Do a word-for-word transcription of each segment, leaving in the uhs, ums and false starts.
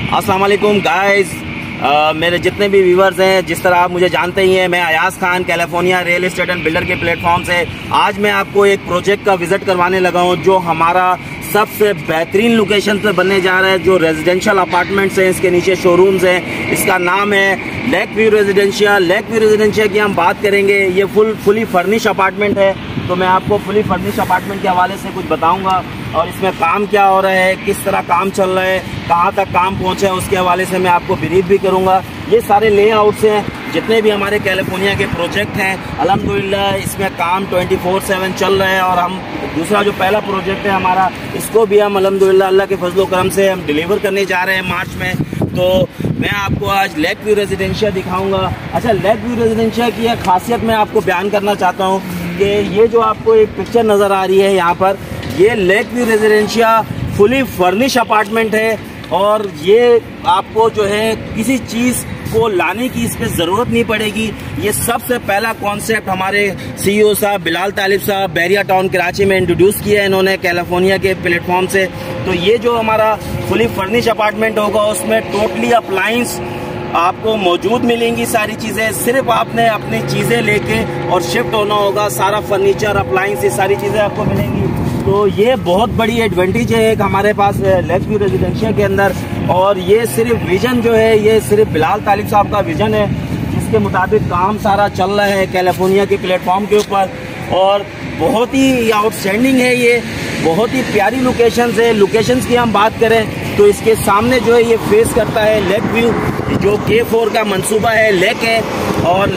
अस्सलाम वालेकुम गाइस, मेरे जितने भी व्यूवर्स हैं, जिस तरह आप मुझे जानते ही हैं, मैं Ayaz Khan California real estate and builder के प्लेटफॉर्म से आज मैं आपको एक प्रोजेक्ट का विजिट करवाने लगा हूं जो हमारा सबसे बेहतरीन लोकेशन पे बनने जा रहा है। जो रेजिडेंशियल अपार्टमेंट्स हैं, इसके नीचे शोरूम्स हैं। इसका नाम है Lake View Residencia. Lake View Residencia की हम बात करेंगे। ये फुल फुली फर्निश अपार्टमेंट है, तो मैं आपको फुली फर्निश अपार्टमेंट के हवाले से कुछ बताऊंगा और इसमें काम क्या हो रहा है, किस तरह काम चल रहा है, कहाँ तक काम पहुँचा है, उसके हवाले से मैं आपको ब्रीफ भी करूँगा। ये सारे लेआउट्स हैं, जितने भी हमारे कैलिफोर्निया के प्रोजेक्ट हैं, अल्हम्दुलिल्लाह इसमें काम ट्वेंटी फोर सेवन चल रहा है। और हम दूसरा जो पहला प्रोजेक्ट है हमारा, इसको भी हम अल्हम्दुलिल्लाह अल्लाह के फजलो करम से हम डिलीवर करने जा रहे हैं मार्च में। तो मैं आपको आज लेक व्यू रेजिडेंशिया दिखाऊंगा। अच्छा, लेक व्यू रेजिडेंशिया की एक खासियत मैं आपको बयान करना चाहता हूँ कि ये जो आपको एक पिक्चर नज़र आ रही है यहाँ पर, ये Lake View Residencia fully furnish apartment है और ये आपको जो है किसी चीज़ को लाने की इस पर ज़रूरत नहीं पड़ेगी। ये सबसे पहला कॉन्सेप्ट हमारे सीईओ साहब बिलाल तालिब साहब बैरिया टाउन कराची में इंट्रोड्यूस किया है इन्होंने कैलिफोर्निया के प्लेटफॉर्म से। तो ये जो हमारा फुली फर्निश अपार्टमेंट होगा, उसमें टोटली अप्लायंस आपको मौजूद मिलेंगी। सारी चीज़ें सिर्फ आपने अपनी चीज़ें लेके और शिफ्ट होना होगा। सारा फर्नीचर, अप्लायंस, ये सारी चीज़ें आपको मिलेंगी। तो ये बहुत बड़ी एडवांटेज है एक हमारे पास लेक व्यू रेजिडेंशिया के अंदर। और ये सिर्फ विजन जो है, ये सिर्फ बिलाल तालिब साहब का विजन है, जिसके मुताबिक काम सारा चल रहा है कैलिफोर्निया के प्लेटफॉर्म के ऊपर। और बहुत ही आउटस्टैंडिंग है, ये बहुत ही प्यारी लोकेशंस है। लोकेशंस की हम बात करें तो इसके सामने जो है ये फेस करता है लेक व्यू, जो के फोर का मंसूबा है, लेक है। और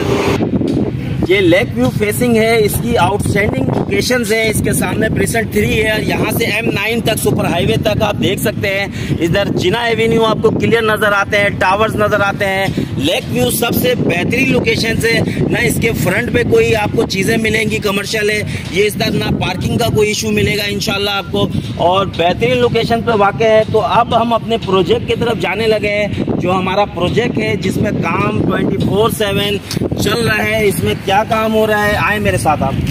ये लेक व्यू फेसिंग है, इसकी आउटस्टैंडिंग लोकेशंस है। इसके सामने प्रीसेंट थ्री है, यहाँ से एम नाइन तक सुपर हाईवे तक आप देख सकते हैं। इधर जिना एवेन्यू आपको क्लियर नजर आते हैं, टावर्स नजर आते हैं। लेक व्यू सबसे बेहतरीन लोकेशन है ना, इसके फ्रंट पे कोई आपको चीजें मिलेंगी कमर्शियल है, ये इस तरह ना पार्किंग का कोई इशू मिलेगा इंशाल्लाह आपको। और बेहतरीन लोकेशन पे वाक़ है। तो अब हम अपने प्रोजेक्ट की तरफ जाने लगे हैं, जो हमारा प्रोजेक्ट है जिसमें काम ट्वेंटी फोर सेवन चल रहा है। इसमें क्या काम हो रहा है, आए मेरे साथ आप।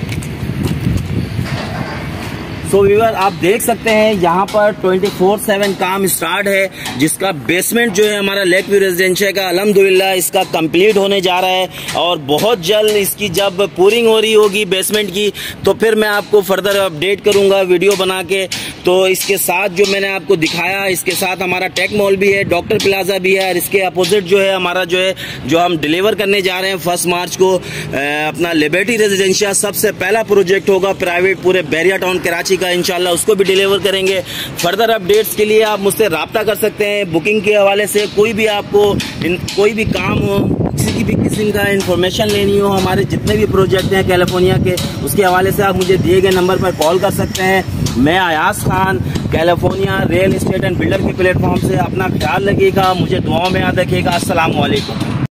सो व्यूअर, आप देख सकते हैं यहाँ पर ट्वेंटी फोर सेवन काम स्टार्ट है, जिसका बेसमेंट जो है हमारा लेक व्यू रेजिडेंशिया का अल्हम्दुलिल्लाह इसका कंप्लीट होने जा रहा है। और बहुत जल्द इसकी जब पूरिंग हो रही होगी बेसमेंट की, तो फिर मैं आपको फर्दर अपडेट करूंगा वीडियो बना के। तो इसके साथ जो मैंने आपको दिखाया, इसके साथ हमारा टेक मॉल भी है, डॉक्टर प्लाजा भी है, और इसके अपोजिट जो है हमारा जो है जो हम डिलीवर करने जा रहे हैं फर्स्ट मार्च को अपना लिबर्टी रेजिडेंशिया सबसे पहला प्रोजेक्ट होगा प्राइवेट पूरे बैरिया टाउन कराची का, इंशाल्लाह उसको भी डिलीवर करेंगे। फर्दर अपडेट्स के लिए आप मुझसे रब्ता कर सकते हैं। बुकिंग के हवाले से कोई भी आपको इन, कोई भी काम हो, किसी की भी किस्म का इंफॉर्मेशन लेनी हो, हमारे जितने भी प्रोजेक्ट हैं कैलिफोर्निया के, उसके हवाले से आप मुझे दिए गए नंबर पर कॉल कर सकते हैं। मैं Ayaz Khan California real estate and builder के प्लेटफॉर्म से। अपना ख्याल रखिएगा, मुझे दुआओं में याद रखिएगा। अस्सलाम वालेकुम।